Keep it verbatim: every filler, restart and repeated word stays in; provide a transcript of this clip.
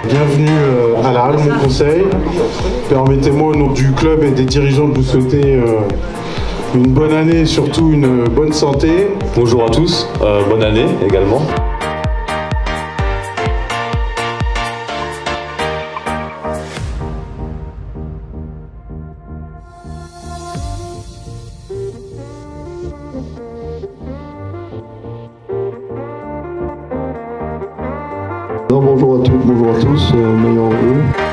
Bienvenue à la Halle Mon Conseil. Permettez-moi au nom du club et des dirigeants de vous souhaiter une bonne année et surtout une bonne santé. Bonjour à tous, euh, bonne année également. Bonjour à tous, bonjour à tous, euh, meilleurs vœux.